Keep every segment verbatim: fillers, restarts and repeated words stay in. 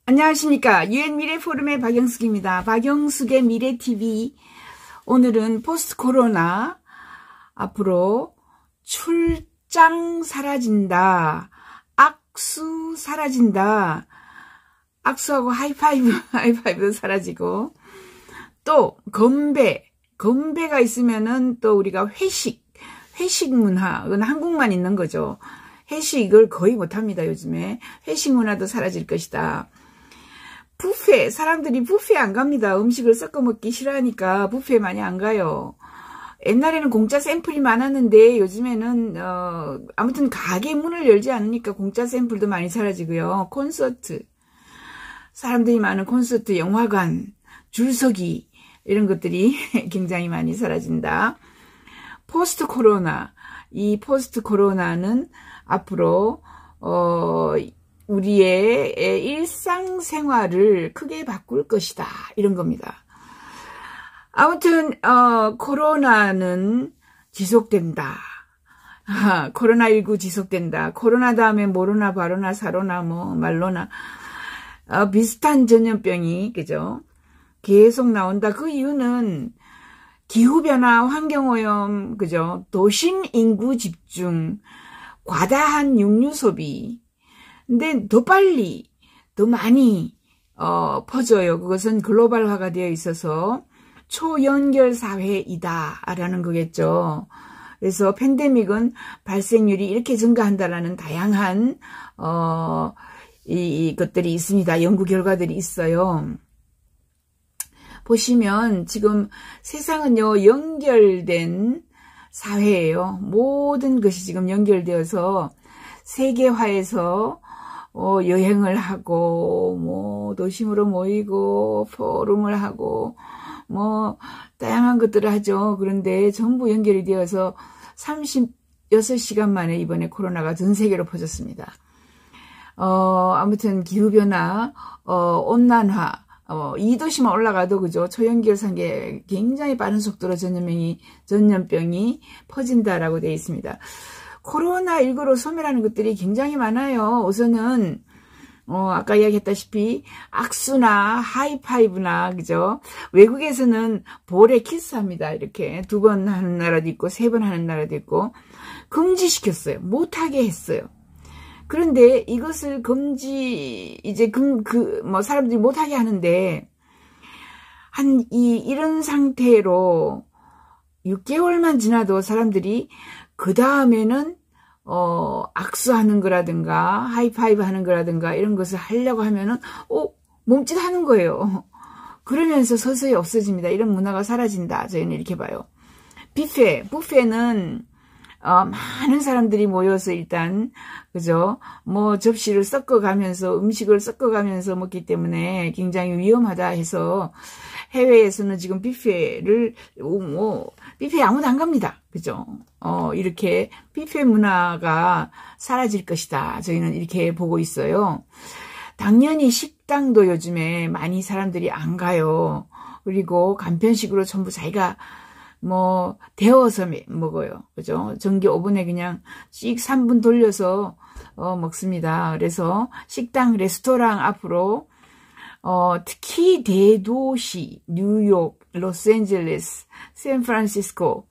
안녕하십니까. 유엔 미래 포럼의 박영숙입니다. 박영숙의 미래티비. 오늘은 포스트 코로나, 앞으로 출장 사라진다, 악수 사라진다, 악수하고 하이파이브, 하이파이브도 사라지고, 또 건배, 건배가 있으면은 또 우리가 회식, 회식 문화, 그건 한국만 있는 거죠. 회식을 거의 못합니다, 요즘에. 회식 문화도 사라질 것이다. 뷔페, 사람들이 뷔페 안 갑니다. 음식을 섞어 먹기 싫어하니까 뷔페 많이 안 가요. 옛날에는 공짜 샘플이 많았는데 요즘에는 어, 아무튼 가게 문을 열지 않으니까 공짜 샘플도 많이 사라지고요. 콘서트, 사람들이 많은 콘서트, 영화관, 줄서기 이런 것들이 굉장히 많이 사라진다. 포스트 코로나, 이 포스트 코로나는 앞으로 어, 우리의 일상생활을 크게 바꿀 것이다, 이런 겁니다. 아무튼 어, 코로나는 지속된다. 아, 코로나십구 지속된다. 코로나 다음에 모로나, 바로나, 사로나, 뭐 말로나 어, 비슷한 전염병이 그죠? 계속 나온다. 그 이유는 기후변화, 환경오염, 그죠? 도심 인구 집중, 과다한 육류 소비. 근데 더 빨리, 더 많이 어, 퍼져요. 그것은 글로벌화가 되어 있어서 초연결 사회이다라는 거겠죠. 그래서 팬데믹은 발생률이 이렇게 증가한다라는 다양한 어, 이, 이것들이 있습니다. 연구 결과들이 있어요. 보시면 지금 세상은요, 연결된 사회예요. 모든 것이 지금 연결되어서 세계화해서 어, 여행을 하고, 뭐, 도심으로 모이고, 포럼을 하고, 뭐, 다양한 것들을 하죠. 그런데 전부 연결이 되어서 삼십육 시간 만에 이번에 코로나가 전 세계로 퍼졌습니다. 어, 아무튼 기후변화, 어, 온난화, 어, 이 도시만 올라가도 그죠? 초연결상계 굉장히 빠른 속도로 전염병이, 전염병이 퍼진다라고 되어 있습니다. 코로나십구로 소멸하는 것들이 굉장히 많아요. 우선은, 어, 아까 이야기했다시피, 악수나 하이파이브나, 그죠? 외국에서는 볼에 키스합니다. 이렇게 두 번 하는 나라도 있고, 세 번 하는 나라도 있고, 금지시켰어요. 못하게 했어요. 그런데 이것을 금지, 이제 그, 그, 뭐, 사람들이 못하게 하는데, 한, 이, 이런 상태로 육 개월만 지나도 사람들이 그 다음에는 어, 악수하는 거라든가 하이파이브 하는 거라든가 이런 것을 하려고 하면은 어, 몸짓 하는 거예요. 그러면서 서서히 없어집니다. 이런 문화가 사라진다. 저희는 이렇게 봐요. 뷔페, 뷔페는 어, 많은 사람들이 모여서 일단 그죠? 뭐 접시를 섞어가면서 음식을 섞어가면서 먹기 때문에 굉장히 위험하다 해서 해외에서는 지금 뷔페를 뭐 뷔페 아무도 안 갑니다. 그죠? 어, 이렇게 뷔페 문화가 사라질 것이다. 저희는 이렇게 보고 있어요. 당연히 식당도 요즘에 많이 사람들이 안 가요. 그리고 간편식으로 전부 자기가 뭐 데워서 먹어요. 그죠? 전기 오븐에 그냥 씩 삼 분 돌려서 어, 먹습니다. 그래서 식당, 레스토랑 앞으로 어, 특히 대도시, 뉴욕, 로스앤젤레스, 샌프란시스코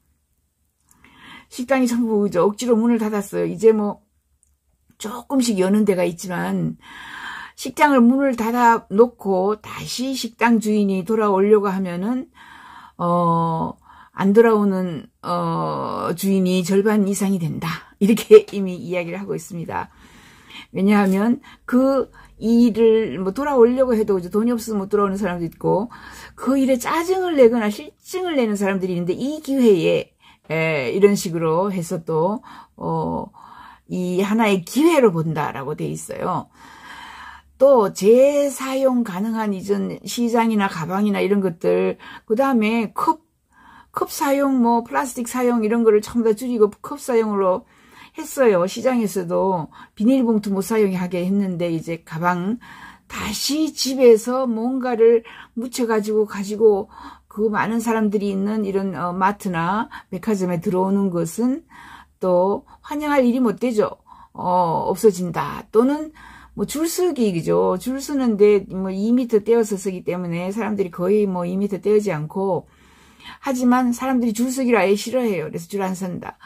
식당이 전부 그죠? 억지로 문을 닫았어요. 이제 뭐 조금씩 여는 데가 있지만 식당을 문을 닫아 놓고 다시 식당 주인이 돌아오려고 하면은 어, 안 돌아오는 어, 주인이 절반 이상이 된다. 이렇게 이미 이야기를 하고 있습니다. 왜냐하면 그 일을 뭐 돌아오려고 해도 돈이 없어서 못 돌아오는 사람도 있고 그 일에 짜증을 내거나 실증을 내는 사람들이 있는데 이 기회에 에, 이런 식으로 해서 또 어, 이 하나의 기회로 본다라고 돼 있어요. 또 재사용 가능한 이전 시장이나 가방이나 이런 것들, 그 다음에 컵, 컵 사용, 뭐 플라스틱 사용 이런 거를 전부 다 줄이고 컵 사용으로 했어요. 시장에서도 비닐봉투 못 사용하게 했는데 이제 가방 다시 집에서 뭔가를 묻혀가지고 가지고 그 많은 사람들이 있는 이런 어, 마트나 백화점에 들어오는 것은 또 환영할 일이 못 되죠. 어, 없어진다. 또는 뭐 줄서기, 그죠? 줄 서는데 뭐 이 미터 떼어서 쓰기 때문에 사람들이 거의 뭐 이 미터 떼지 않고, 하지만 사람들이 줄서기를 아예 싫어해요. 그래서 줄 안 선다.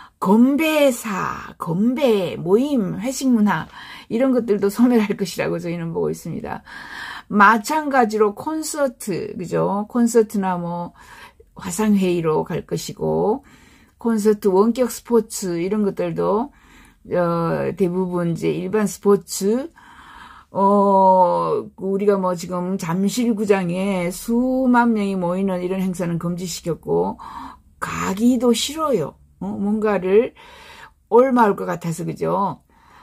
건배사, 건배, 모임, 회식 문화 이런 것들도 소멸할 것이라고 저희는 보고 있습니다. 마찬가지로 콘서트, 그죠? 콘서트나 뭐 화상회의로 갈 것이고, 콘서트, 원격 스포츠 이런 것들도 어, 대부분 이제 일반 스포츠, 어, 우리가 뭐 지금 잠실구장에 수만 명이 모이는 이런 행사는 금지시켰고, 가기도 싫어요. 어, 뭔가를 옮아올 것 같아서, 그죠?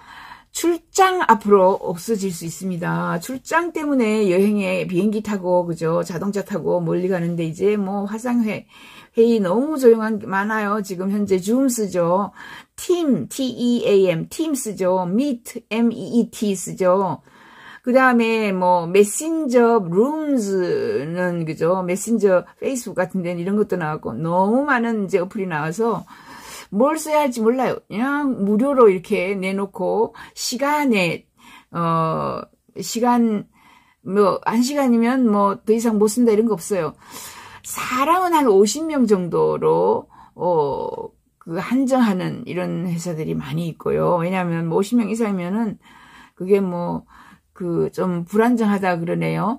출장 앞으로 없어질 수 있습니다. 출장 때문에 여행에 비행기 타고, 그죠? 자동차 타고 멀리 가는데 이제 뭐 화상회, 회의 너무 조용한 게 많아요. 지금 현재 줌 쓰죠. 팀, 티 이 에이 엠, 팀 쓰죠. meet, 엠 이 이 티 쓰죠. 그 다음에 뭐 메신저 룸즈는, 그죠? 메신저 페이스북 같은 데는 이런 것도 나왔고, 너무 많은 이제 어플이 나와서 뭘 써야 할지 몰라요. 그냥 무료로 이렇게 내놓고, 시간에, 어, 시간, 뭐, 한 시간이면 뭐, 더 이상 못 쓴다 이런 거 없어요. 사람은 한 오십 명 정도로, 어, 그, 한정하는 이런 회사들이 많이 있고요. 왜냐하면 뭐 오십 명 이상이면은, 그게 뭐, 그, 좀 불안정하다 그러네요.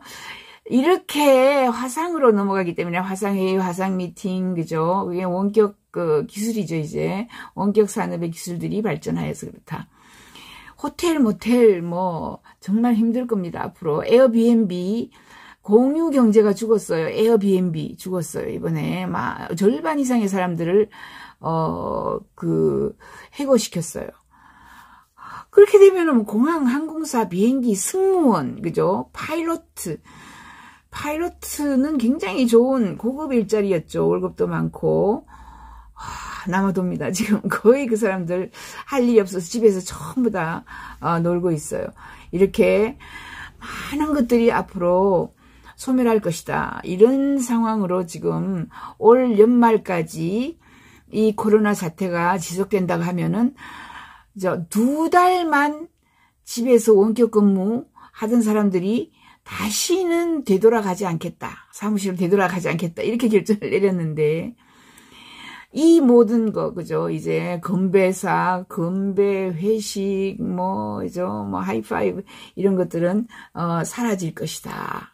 이렇게 화상으로 넘어가기 때문에 화상회의, 화상미팅, 그죠? 그게 원격 그 기술이죠, 이제. 원격 산업의 기술들이 발전하여서 그렇다. 호텔, 모텔, 뭐, 정말 힘들 겁니다, 앞으로. 에어비앤비, 공유 경제가 죽었어요. 에어비앤비 죽었어요, 이번에. 막, 절반 이상의 사람들을, 어, 그, 해고시켰어요. 그렇게 되면은 공항, 항공사, 비행기, 승무원, 그죠? 파일로트. 파일로트는 굉장히 좋은 고급 일자리였죠. 월급도 많고. 아, 남아돕니다. 지금 거의 그 사람들 할 일이 없어서 집에서 전부 다 어, 놀고 있어요. 이렇게 많은 것들이 앞으로 소멸할 것이다. 이런 상황으로 지금 올 연말까지 이 코로나 사태가 지속된다고 하면은 두 달만 집에서 원격 근무 하던 사람들이 다시는 되돌아가지 않겠다. 사무실로 되돌아가지 않겠다. 이렇게 결정을 내렸는데, 이 모든 거, 그죠? 이제, 건배사, 건배, 회식, 뭐, 그죠? 뭐, 하이파이브, 이런 것들은, 어, 사라질 것이다.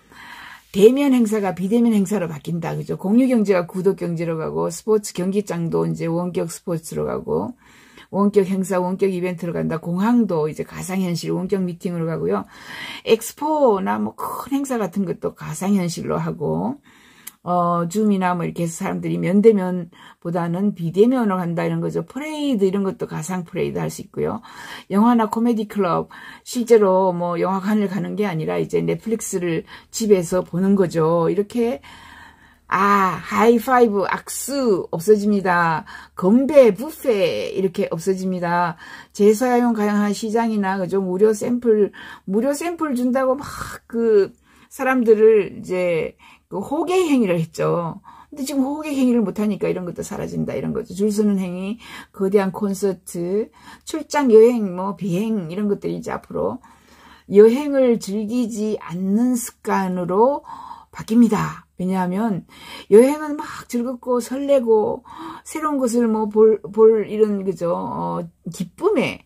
대면 행사가 비대면 행사로 바뀐다. 그죠? 공유 경제가 구독 경제로 가고, 스포츠 경기장도 이제 원격 스포츠로 가고, 원격 행사, 원격 이벤트로 간다. 공항도 이제 가상현실, 원격 미팅으로 가고요. 엑스포나 뭐 큰 행사 같은 것도 가상현실로 하고, 어, 줌이나 뭐 이렇게 해서 사람들이 면대면보다는 비대면으로 간다 이런 거죠. 퍼레이드 이런 것도 가상 퍼레이드 할 수 있고요. 영화나 코미디 클럽, 실제로 뭐 영화관을 가는 게 아니라 이제 넷플릭스를 집에서 보는 거죠. 이렇게 아, 하이파이브, 악수 없어집니다. 건배, 뷔페 이렇게 없어집니다. 재사용 가능한 시장이나 그죠? 무료 샘플, 무료 샘플 준다고 막 그 사람들을 이제 그 호객 행위를 했죠. 근데 지금 호객 행위를 못하니까 이런 것도 사라진다 이런 거죠. 줄 서는 행위, 거대한 콘서트, 출장 여행, 뭐 비행 이런 것들이 이제 앞으로 여행을 즐기지 않는 습관으로 바뀝니다. 왜냐하면 여행은 막 즐겁고 설레고 새로운 것을 뭐 볼, 볼 이런 그죠 어, 기쁨에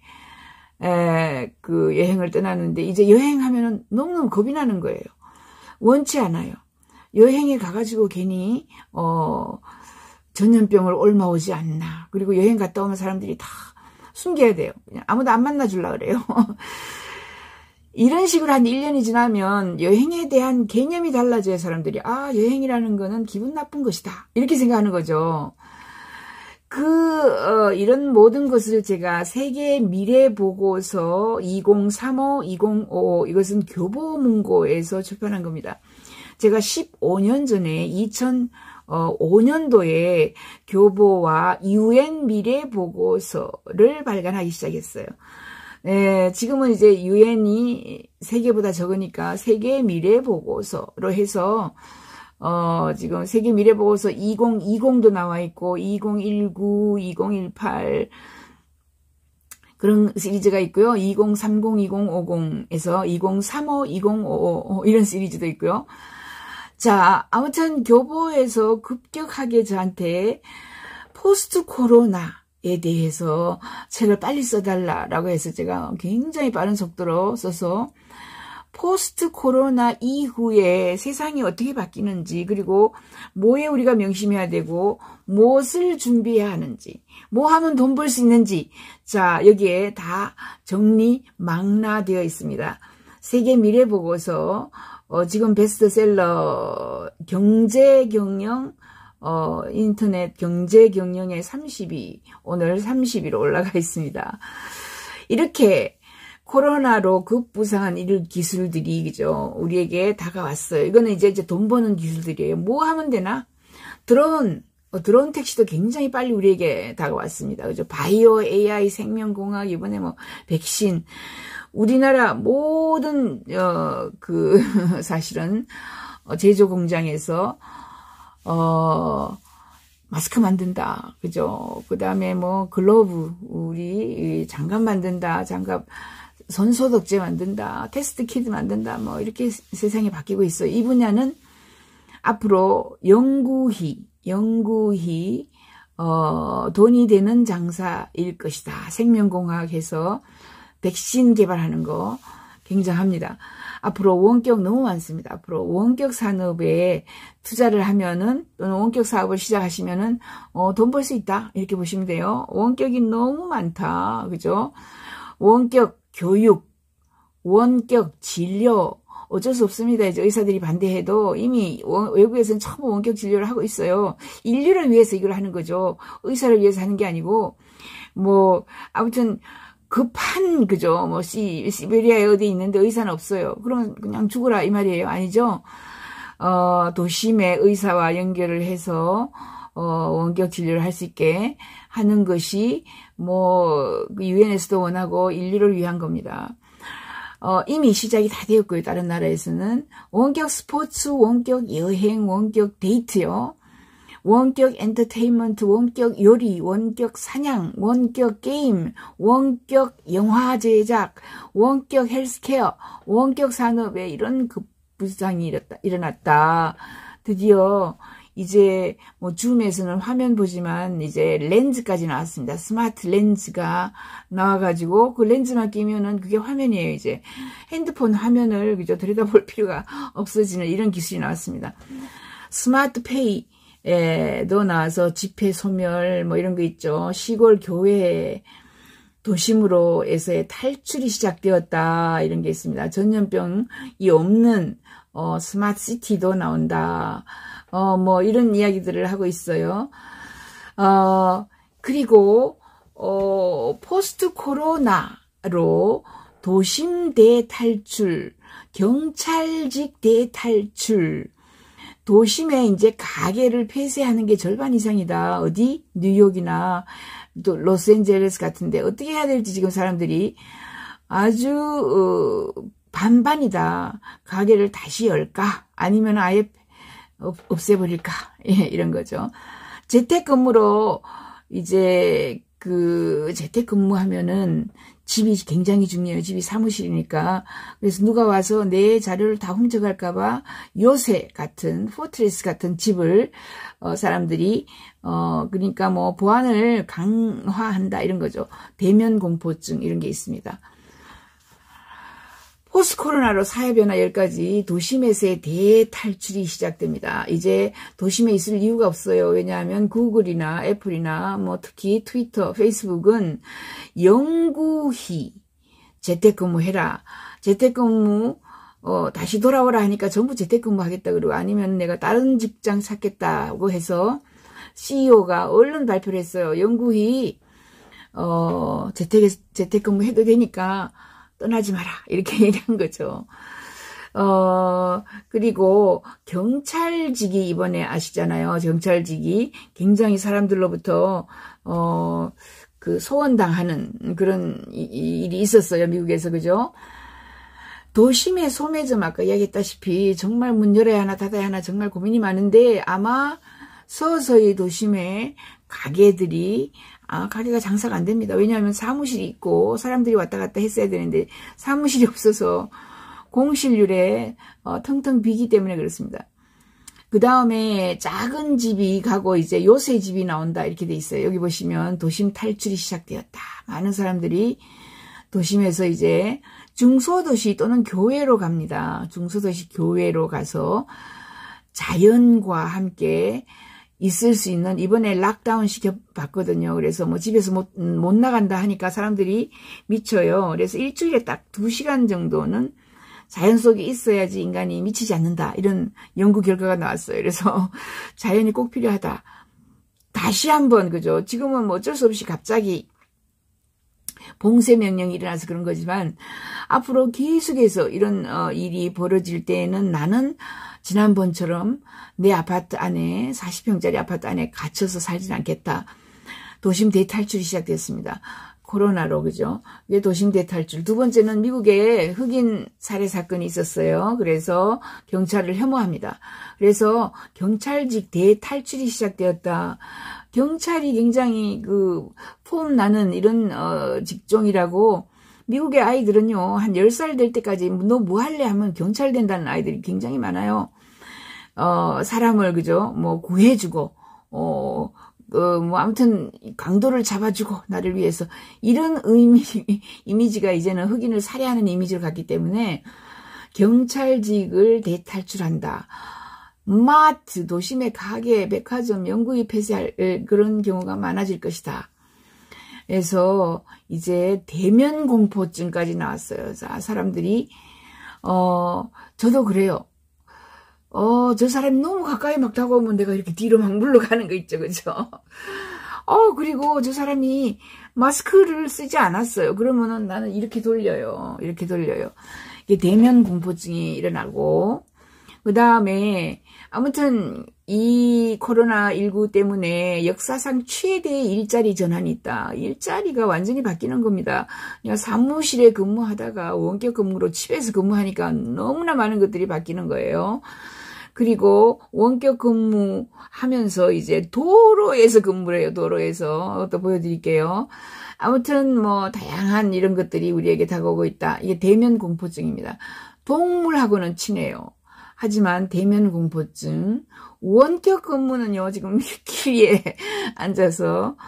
에, 그 여행을 떠나는데 이제 여행하면은 너무너무 겁이 나는 거예요. 원치 않아요. 여행에 가가지고 괜히 어 전염병을 옮아오지 않나. 그리고 여행 갔다 오면 사람들이 다 숨겨야 돼요. 그냥 아무도 안 만나주려 그래요. 이런 식으로 한 일 년이 지나면 여행에 대한 개념이 달라져요. 사람들이. 아, 여행이라는 거는 기분 나쁜 것이다. 이렇게 생각하는 거죠. 그 어, 이런 모든 것을 제가 세계 미래 보고서 이공삼오 이공오오 이것은 교보문고에서 출판한 겁니다. 제가 십오 년 전에 이천오 년도에 교보와 유엔 미래 보고서를 발간하기 시작했어요. 예, 지금은 이제 유엔이 세계보다 적으니까 세계 미래 보고서로 해서 어, 지금 세계 미래 보고서 이천이십도 나와 있고 이천십구, 이천십팔 그런 시리즈가 있고요. 이공삼공, 이공오공에서 이공삼오, 이공오오 이런 시리즈도 있고요. 자, 아무튼 교보에서 급격하게 저한테 포스트 코로나에 대해서 책을 빨리 써달라라고 해서 제가 굉장히 빠른 속도로 써서 포스트 코로나 이후에 세상이 어떻게 바뀌는지, 그리고 뭐에 우리가 명심해야 되고 무엇을 준비해야 하는지, 뭐 하면 돈 벌 수 있는지, 자, 여기에 다 정리 망라되어 있습니다. 세계 미래 보고서 어, 지금 베스트셀러 경제 경영 어, 인터넷 경제 경영의 삼십 위, 오늘 삼십 위로 올라가 있습니다. 이렇게 코로나로 급부상한 이런 기술들이, 그죠, 우리에게 다가왔어요. 이거는 이제, 이제 돈 버는 기술들이에요. 뭐 하면 되나? 드론, 어, 드론 택시도 굉장히 빨리 우리에게 다가왔습니다. 그죠? 바이오, 에이아이, 생명공학, 이번에 뭐, 백신. 우리나라 모든, 어, 그, 사실은, 어, 제조 공장에서, 어, 마스크 만든다. 그죠? 그 다음에 뭐, 글로브, 우리 장갑 만든다. 장갑, 손소독제 만든다, 테스트 키트 만든다, 뭐 이렇게 세상이 바뀌고 있어요. 이 분야는 앞으로 연구히, 연구히 어, 돈이 되는 장사일 것이다. 생명공학에서 백신 개발하는 거 굉장합니다. 앞으로 원격 너무 많습니다. 앞으로 원격 산업에 투자를 하면은, 또는 원격 사업을 시작하시면은 어, 돈 벌 수 있다, 이렇게 보시면 돼요. 원격이 너무 많다, 그죠? 원격 교육, 원격 진료, 어쩔 수 없습니다. 이제 의사들이 반대해도 이미 외국에서는 처음 원격 진료를 하고 있어요. 인류를 위해서 이걸 하는 거죠. 의사를 위해서 하는 게 아니고, 뭐, 아무튼, 급한, 그죠? 뭐, 시, 시베리아에 어디 있는데 의사는 없어요. 그러면 그냥 죽어라, 이 말이에요. 아니죠? 어, 도심의 의사와 연결을 해서, 어, 원격 진료를 할 수 있게 하는 것이, 뭐, 유엔에서도 원하고 인류를 위한 겁니다. 어, 이미 시작이 다 되었고요. 다른 나라에서는. 원격 스포츠, 원격 여행, 원격 데이트요. 원격 엔터테인먼트, 원격 요리, 원격 사냥, 원격 게임, 원격 영화 제작, 원격 헬스케어, 원격 산업에 이런 급부상이 일어났다. 드디어 이제 뭐 줌에서는 화면 보지만 이제 렌즈까지 나왔습니다. 스마트 렌즈가 나와가지고 그 렌즈만 끼면은 그게 화면이에요. 이제 핸드폰 화면을 그저 들여다볼 필요가 없어지는 이런 기술이 나왔습니다. 스마트 페이에도 나와서 지폐 소멸 뭐 이런 거 있죠. 시골 교회 도심으로에서의 탈출이 시작되었다, 이런 게 있습니다. 전염병이 없는 어, 스마트 시티도 나온다. 어, 뭐, 이런 이야기들을 하고 있어요. 어, 그리고, 어, 포스트 코로나로 도심 대탈출, 경찰직 대탈출, 도심에 이제 가게를 폐쇄하는 게 절반 이상이다. 어디? 뉴욕이나 또 로스앤젤레스 같은데 어떻게 해야 될지 지금 사람들이 아주, 어, 반반이다. 가게를 다시 열까? 아니면 아예 없애버릴까? 예, 이런 거죠. 재택근무로 이제 그 재택근무하면은 집이 굉장히 중요해요. 집이 사무실이니까. 그래서 누가 와서 내 자료를 다 훔쳐갈까봐 요새 같은, 포트레스 같은 집을 어, 사람들이 어 그러니까 뭐 보안을 강화한다, 이런 거죠. 대면 공포증 이런 게 있습니다. 포스트 코로나로 사회변화 열 가지, 도심에서의 대탈출이 시작됩니다. 이제 도심에 있을 이유가 없어요. 왜냐하면 구글이나 애플이나 뭐 특히 트위터, 페이스북은 영구히 재택근무해라. 재택근무 어, 다시 돌아오라 하니까 전부 재택근무 하겠다 그러고, 아니면 내가 다른 직장 찾겠다고 해서 씨이오가 얼른 발표를 했어요. 영구히 어, 재택, 재택근무 해도 되니까 떠나지 마라, 이렇게 얘기한 거죠. 어, 그리고 경찰직이 이번에 아시잖아요. 경찰직이 굉장히 사람들로부터, 어, 그 소원당하는 그런 일이 있었어요. 미국에서, 그죠? 도심의 소매점, 아까 이야기했다시피 정말 문 열어야 하나 닫아야 하나 정말 고민이 많은데, 아마 서서히 도심의 가게들이 아, 가게가 장사가 안 됩니다. 왜냐하면 사무실이 있고 사람들이 왔다 갔다 했어야 되는데 사무실이 없어서 공실률에 어, 텅텅 비기 때문에 그렇습니다. 그 다음에 작은 집이 가고 이제 요새 집이 나온다 이렇게 돼 있어요. 여기 보시면 도심 탈출이 시작되었다. 많은 사람들이 도심에서 이제 중소도시 또는 교외로 갑니다. 중소도시 교외로 가서 자연과 함께 있을 수 있는, 이번에 락다운 시켜봤거든요. 그래서 뭐 집에서 못, 못 나간다 하니까 사람들이 미쳐요. 그래서 일주일에 딱 두 시간 정도는 자연 속에 있어야지 인간이 미치지 않는다. 이런 연구 결과가 나왔어요. 그래서 자연이 꼭 필요하다. 다시 한번, 그죠? 지금은 뭐 어쩔 수 없이 갑자기 봉쇄 명령이 일어나서 그런 거지만 앞으로 계속해서 이런 어, 일이 벌어질 때에는 나는 지난번처럼 내 아파트 안에 사십 평짜리 아파트 안에 갇혀서 살진 않겠다. 도심 대탈출이 시작됐습니다. 코로나로, 그죠? 이게 도심 대탈출. 두 번째는 미국에 흑인 살해 사건이 있었어요. 그래서 경찰을 혐오합니다. 그래서 경찰직 대탈출이 시작되었다. 경찰이 굉장히 그 폼 나는 이런 어, 직종이라고. 미국의 아이들은요, 한 열 살 될 때까지 너 뭐 할래 하면 경찰 된다는 아이들이 굉장히 많아요. 어, 사람을, 그죠? 뭐 구해주고, 어, 어, 뭐, 아무튼, 강도를 잡아주고, 나를 위해서. 이런 의미, 이미지가 이제는 흑인을 살해하는 이미지를 갖기 때문에, 경찰직을 대탈출한다. 마트, 도심의 가게, 백화점, 영구히 폐쇄할 그런 경우가 많아질 것이다. 그래서, 이제, 대면 공포증까지 나왔어요. 자, 사람들이, 어, 저도 그래요. 어, 저 사람이 너무 가까이 막 다가오면 내가 이렇게 뒤로 막 물러가는 거 있죠, 그죠? 어, 그리고 저 사람이 마스크를 쓰지 않았어요. 그러면은 나는 이렇게 돌려요. 이렇게 돌려요. 이게 대면 공포증이 일어나고, 그 다음에, 아무튼, 이 코로나 십구 때문에 역사상 최대의 일자리 전환이 있다. 일자리가 완전히 바뀌는 겁니다. 그냥 사무실에 근무하다가 원격 근무로 집에서 근무하니까 너무나 많은 것들이 바뀌는 거예요. 그리고 원격 근무하면서 이제 도로에서 근무를 해요. 도로에서. 또 보여드릴게요. 아무튼 뭐 다양한 이런 것들이 우리에게 다가오고 있다. 이게 대면 공포증입니다. 동물하고는 친해요. 하지만 대면 공포증, 원격 근무는요, 지금 길에 앉아서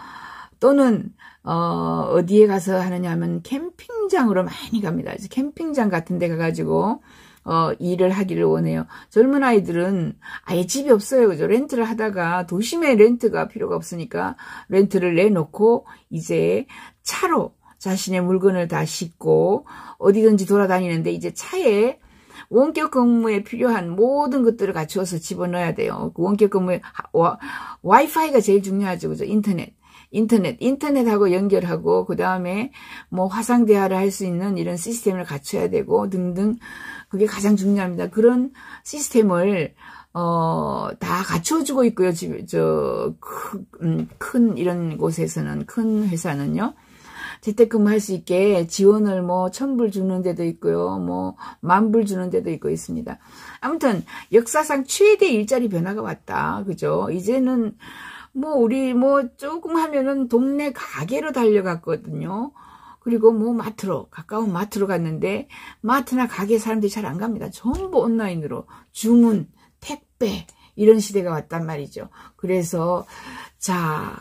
또는 어, 어디에 가서 하느냐 하면 캠핑장으로 많이 갑니다. 이제 캠핑장 같은 데 가가지고 어, 일을 하기를 원해요. 젊은 아이들은 아예 집이 없어요. 그죠? 렌트를 하다가 도심에 렌트가 필요가 없으니까 렌트를 내놓고 이제 차로 자신의 물건을 다 싣고 어디든지 돌아다니는데 이제 차에 원격 근무에 필요한 모든 것들을 갖추어서 집어넣어야 돼요. 원격 근무에 와, 와이파이가 제일 중요하죠. 그죠? 인터넷. 인터넷, 인터넷하고 연결하고, 그 다음에 뭐 화상 대화를 할 수 있는 이런 시스템을 갖춰야 되고, 등등. 그게 가장 중요합니다. 그런 시스템을, 어, 다 갖춰주고 있고요. 집, 저, 큰, 음, 큰 이런 곳에서는, 큰 회사는요. 재택근무 할 수 있게 지원을 뭐 천불 주는 데도 있고요. 뭐 만불 주는 데도 있고 있습니다. 아무튼 역사상 최대 일자리 변화가 왔다. 그죠? 이제는 뭐 우리 뭐 조금 하면은 동네 가게로 달려갔거든요. 그리고 뭐 마트로, 가까운 마트로 갔는데 마트나 가게 사람들이 잘 안 갑니다. 전부 온라인으로 주문, 택배 이런 시대가 왔단 말이죠. 그래서 자,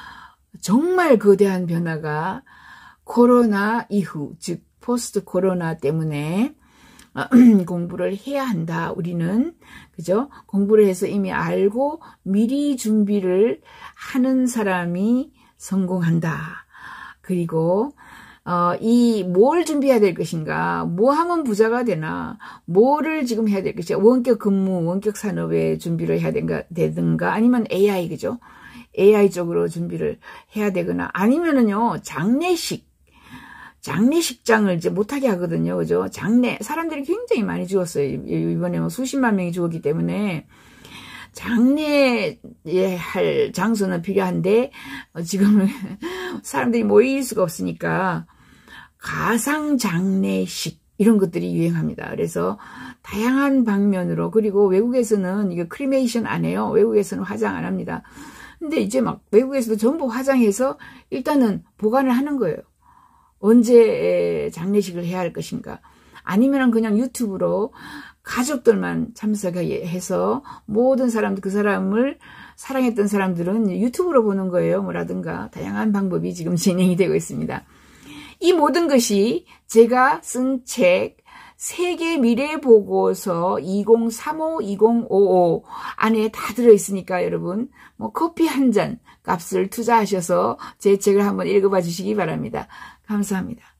정말 거대한 변화가 코로나 이후, 즉 포스트 코로나 때문에 공부를 해야 한다. 우리는 그죠? 공부를 해서 이미 알고 미리 준비를 하는 사람이 성공한다. 그리고 어, 이 뭘 준비해야 될 것인가? 뭐 하면 부자가 되나? 뭐를 지금 해야 될 것이야? 원격 근무, 원격 산업에 준비를 해야 되는가, 되든가 아니면 에이아이 그죠? 에이아이 쪽으로 준비를 해야 되거나 아니면은요 장례식 장례식장을 이제 못하게 하거든요. 그죠? 장례, 사람들이 굉장히 많이 죽었어요. 이번에 뭐 수십만 명이 죽었기 때문에. 장례에 할 장소는 필요한데, 지금은 사람들이 모일 수가 없으니까, 가상 장례식, 이런 것들이 유행합니다. 그래서 다양한 방면으로, 그리고 외국에서는 이거 크리메이션 안 해요. 외국에서는 화장 안 합니다. 근데 이제 막 외국에서도 전부 화장해서 일단은 보관을 하는 거예요. 언제 장례식을 해야 할 것인가. 아니면 그냥 유튜브로 가족들만 참석해서 모든 사람들, 그 사람을 사랑했던 사람들은 유튜브로 보는 거예요. 뭐라든가 다양한 방법이 지금 진행이 되고 있습니다. 이 모든 것이 제가 쓴 책 세계 미래 보고서 이공삼오 이공오오 안에 다 들어있으니까 여러분 뭐 커피 한 잔 값을 투자하셔서 제 책을 한번 읽어봐 주시기 바랍니다. 감사합니다.